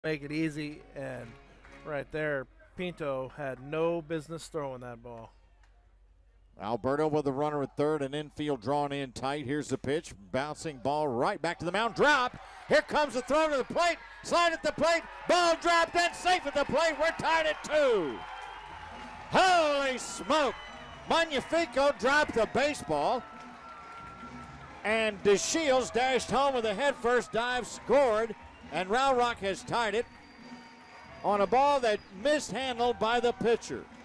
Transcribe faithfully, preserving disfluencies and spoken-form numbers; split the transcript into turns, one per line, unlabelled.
make it easy, and right there, Pinto had no business throwing that ball.
Alberto with the runner at third, and infield drawn in tight. Here's the pitch, bouncing ball right back to the mound, drop. Here comes the throw to the plate, slide at the plate, ball dropped and safe at the plate. We're tied at two. Holy smoke! Magnifico dropped the baseball, and DeShields dashed home with a head-first dive, scored, and Round Rock has tied it on a ball that mishandled by the pitcher.